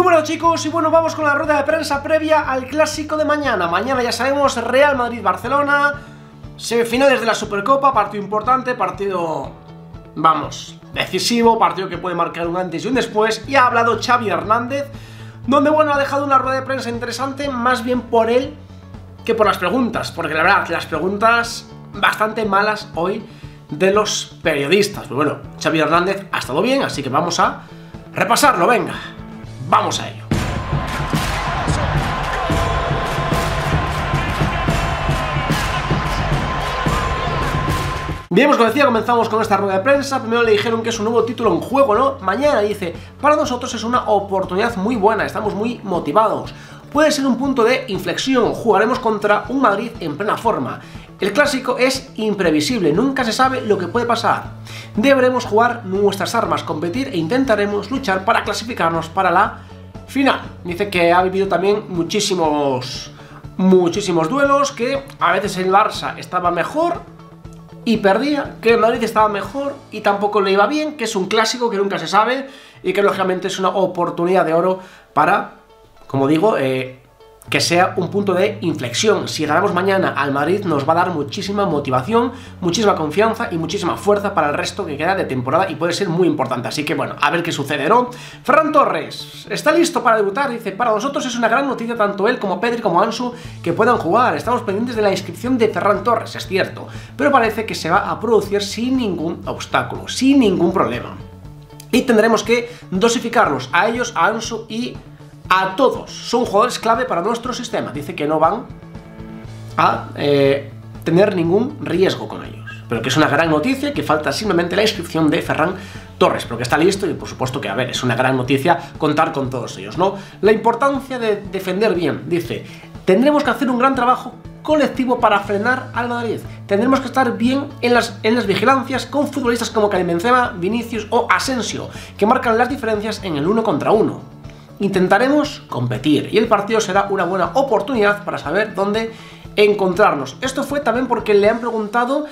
buenas chicos, y bueno, vamos con la rueda de prensa previa al clásico de mañana. Mañana ya sabemos, Real Madrid-Barcelona, semifinales de la Supercopa, partido importante, partido, vamos, decisivo, partido que puede marcar un antes y un después. Y ha hablado Xavi Hernández, donde bueno, ha dejado una rueda de prensa interesante, más bien por él que por las preguntas, porque la verdad, las preguntas bastante malas hoy de los periodistas. Pero bueno, Xavi Hernández ha estado bien, así que vamos a repasarlo, venga. Vamos a ello. Bien, pues como decía, comenzamos con esta rueda de prensa. Primero le dijeron que es un nuevo título en juego, ¿no? Mañana dice, para nosotros es una oportunidad muy buena, estamos muy motivados. Puede ser un punto de inflexión, jugaremos contra un Madrid en plena forma. El clásico es imprevisible, nunca se sabe lo que puede pasar. Deberemos jugar nuestras armas, competir e intentaremos luchar para clasificarnos para la final. Dice que ha vivido también muchísimos duelos, que a veces el Barça estaba mejor y perdía, que el Madrid estaba mejor y tampoco le iba bien, que es un clásico que nunca se sabe y que lógicamente es una oportunidad de oro para, como digo, que sea un punto de inflexión. Si ganamos mañana al Madrid nos va a dar muchísima motivación, muchísima confianza y muchísima fuerza para el resto que queda de temporada y puede ser muy importante. Así que bueno, a ver qué sucede, ¿no? Ferran Torres está listo para debutar, dice, para nosotros es una gran noticia tanto él como Pedri como Ansu que puedan jugar. Estamos pendientes de la inscripción de Ferran Torres, es cierto, pero parece que se va a producir sin ningún obstáculo, sin ningún problema. Y tendremos que dosificarlos a ellos, a Ansu y a todos. Son jugadores clave para nuestro sistema. Dice que no van a tener ningún riesgo con ellos, pero que es una gran noticia, que falta simplemente la inscripción de Ferran Torres, pero que está listo y por supuesto que, a ver, es una gran noticia contar con todos ellos, ¿no? La importancia de defender bien, dice, tendremos que hacer un gran trabajo colectivo para frenar al Madrid. Tendremos que estar bien en las vigilancias con futbolistas como Karim Benzema, Vinicius o Asensio, que marcan las diferencias en el 1 contra 1. Intentaremos competir y el partido será una buena oportunidad para saber dónde encontrarnos. Esto fue también porque le han preguntado,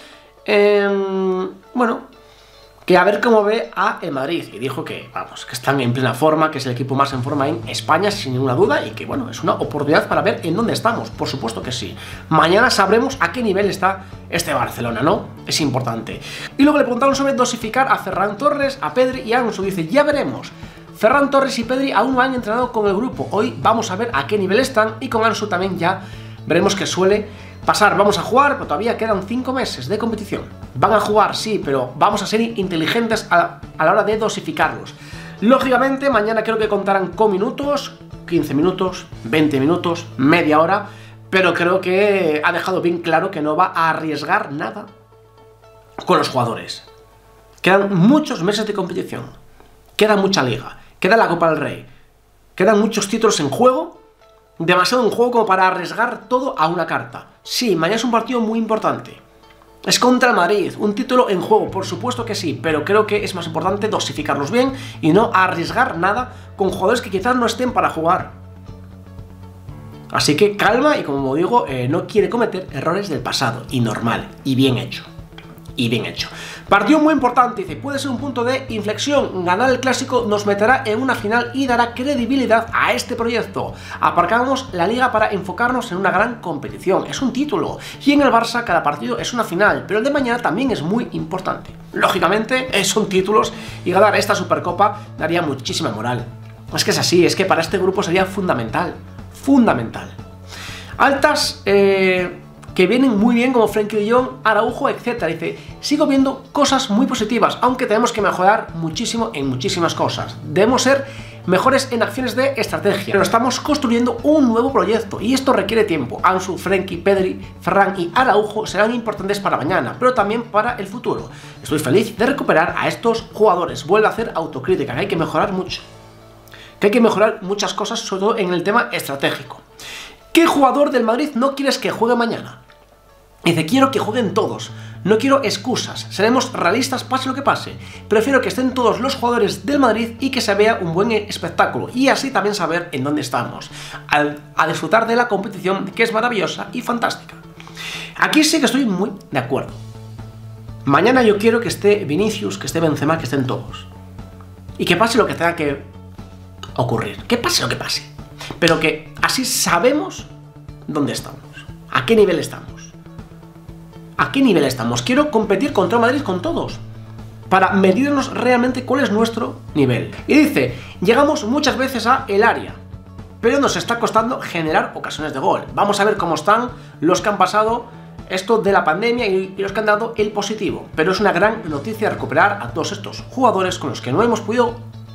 bueno, que a ver cómo ve a el Madrid, y dijo que, vamos, que están en plena forma, que es el equipo más en forma en España, sin ninguna duda, y que, bueno, es una oportunidad para ver en dónde estamos, por supuesto que sí. Mañana sabremos a qué nivel está este Barcelona, ¿no? Es importante. Y luego le preguntaron sobre dosificar a Ferran Torres, a Pedri y a Ansu, dice, ya veremos. Ferran Torres y Pedri aún no han entrenado con el grupo, hoy vamos a ver a qué nivel están, y con Ansu también ya veremos qué suele pasar. Vamos a jugar, pero todavía quedan 5 meses de competición. Van a jugar, sí, pero vamos a ser inteligentes a la hora de dosificarlos. Lógicamente, mañana creo que contarán con minutos, 15 minutos, 20 minutos, media hora, pero creo que ha dejado bien claro que no va a arriesgar nada con los jugadores. Quedan muchos meses de competición, queda mucha liga, queda la Copa del Rey, quedan muchos títulos en juego, demasiado en juego como para arriesgar todo a una carta. Sí, mañana es un partido muy importante. Es contra el Madrid, un título en juego, por supuesto que sí, pero creo que es más importante dosificarlos bien y no arriesgar nada con jugadores que quizás no estén para jugar. Así que calma y, como digo, no quiere cometer errores del pasado, y normal, y bien hecho. Y bien hecho. Partido muy importante, dice, puede ser un punto de inflexión. Ganar el clásico nos meterá en una final y dará credibilidad a este proyecto. Aparcamos la liga para enfocarnos en una gran competición. Es un título, y en el Barça cada partido es una final, pero el de mañana también es muy importante. Lógicamente son títulos, y ganar esta Supercopa daría muchísima moral. Es que es así, es que para este grupo sería fundamental. Fundamental. Altas que vienen muy bien, como Frenkie de Jong, Araujo, etc. Dice, sigo viendo cosas muy positivas, aunque tenemos que mejorar muchísimo en muchísimas cosas. Debemos ser mejores en acciones de estrategia, pero estamos construyendo un nuevo proyecto y esto requiere tiempo. Ansu, Frenkie, Pedri, Ferran y Araujo serán importantes para mañana, pero también para el futuro. Estoy feliz de recuperar a estos jugadores. Vuelve a hacer autocrítica, que hay que mejorar mucho. Que hay que mejorar muchas cosas, sobre todo en el tema estratégico. ¿Qué jugador del Madrid no quieres que juegue mañana? Dice, quiero que jueguen todos, no quiero excusas, seremos realistas pase lo que pase. Prefiero que estén todos los jugadores del Madrid y que se vea un buen espectáculo, y así también saber en dónde estamos, a disfrutar de la competición, que es maravillosa y fantástica. Aquí sí que estoy muy de acuerdo. Mañana yo quiero que esté Vinicius, que esté Benzema, que estén todos. Y que pase lo que tenga que ocurrir, que pase lo que pase, pero que así sabemos dónde estamos, a qué nivel estamos. ¿A qué nivel estamos? Quiero competir contra el Madrid con todos, para medirnos realmente cuál es nuestro nivel. Y dice, llegamos muchas veces a el área, pero nos está costando generar ocasiones de gol. Vamos a ver cómo están los que han pasado esto de la pandemia y los que han dado el positivo. Pero es una gran noticia recuperar a todos estos jugadores con los que no hemos podido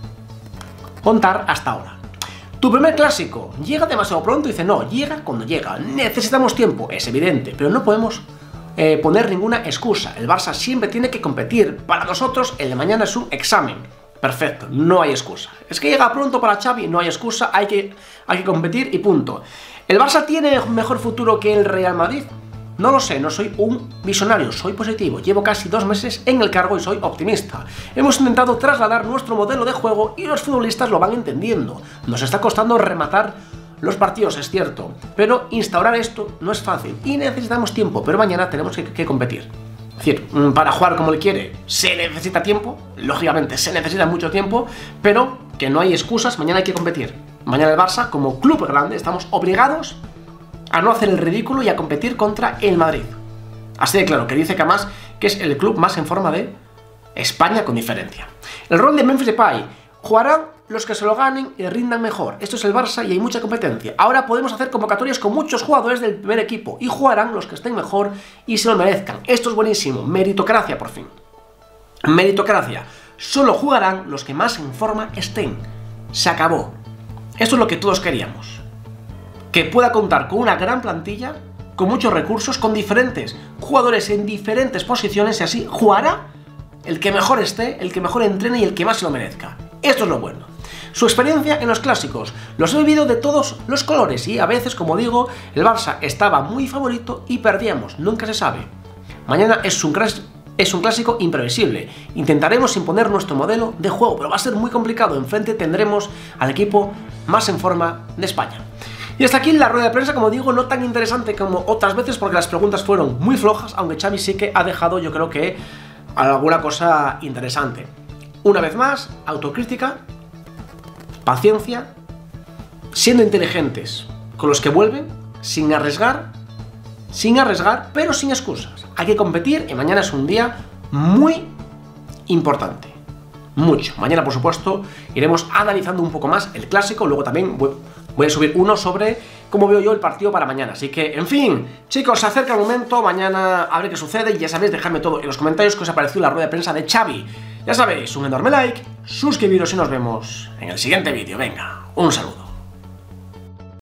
contar hasta ahora. Tu primer clásico llega demasiado pronto. Dice, no, llega cuando llega. Necesitamos tiempo, es evidente, pero no podemos poner ninguna excusa. El Barça siempre tiene que competir. Para nosotros el de mañana es un examen. Perfecto, no hay excusa. Es que llega pronto para Xavi, no hay excusa, hay que competir y punto. ¿El Barça tiene mejor futuro que el Real Madrid? No lo sé, no soy un visionario, soy positivo. Llevo casi 2 meses en el cargo y soy optimista. Hemos intentado trasladar nuestro modelo de juego y los futbolistas lo van entendiendo. Nos está costando rematar los partidos, es cierto, pero instaurar esto no es fácil y necesitamos tiempo, pero mañana tenemos que competir. Es decir, para jugar como él quiere se necesita tiempo, lógicamente se necesita mucho tiempo, pero que no hay excusas, mañana hay que competir. Mañana el Barça, como club grande, estamos obligados a no hacer el ridículo y a competir contra el Madrid. Así de claro, que dice que además que es el club más en forma de España con diferencia. El rol de Memphis Depay, jugarán los que se lo ganen y rindan mejor. Esto es el Barça y hay mucha competencia. Ahora podemos hacer convocatorias con muchos jugadores del primer equipo y jugarán los que estén mejor y se lo merezcan. Esto es buenísimo, meritocracia por fin. Meritocracia. Solo jugarán los que más en forma estén. Se acabó. Esto es lo que todos queríamos. Que pueda contar con una gran plantilla, con muchos recursos, con diferentes jugadores en diferentes posiciones y así jugará el que mejor esté, el que mejor entrene y el que más se lo merezca. Esto es lo bueno. Su experiencia en los clásicos. Los he vivido de todos los colores y a veces, como digo, el Barça estaba muy favorito y perdíamos. Nunca se sabe. Mañana es un clásico imprevisible. Intentaremos imponer nuestro modelo de juego, pero va a ser muy complicado. Enfrente tendremos al equipo más en forma de España. Y hasta aquí la rueda de prensa, como digo, no tan interesante como otras veces porque las preguntas fueron muy flojas, aunque Xavi sí que ha dejado, yo creo que, alguna cosa interesante. Una vez más, autocrítica, paciencia, siendo inteligentes con los que vuelven, sin arriesgar, pero sin excusas. Hay que competir y mañana es un día muy importante. Mucho. Mañana, por supuesto, iremos analizando un poco más el clásico. Luego también voy a subir uno sobre cómo veo yo el partido para mañana. Así que, en fin, chicos, se acerca el momento. Mañana a ver qué sucede. Y ya sabéis, dejadme todo en los comentarios qué os ha parecido la rueda de prensa de Xavi. Ya sabéis, un enorme like, suscribiros y nos vemos en el siguiente vídeo. Venga, un saludo.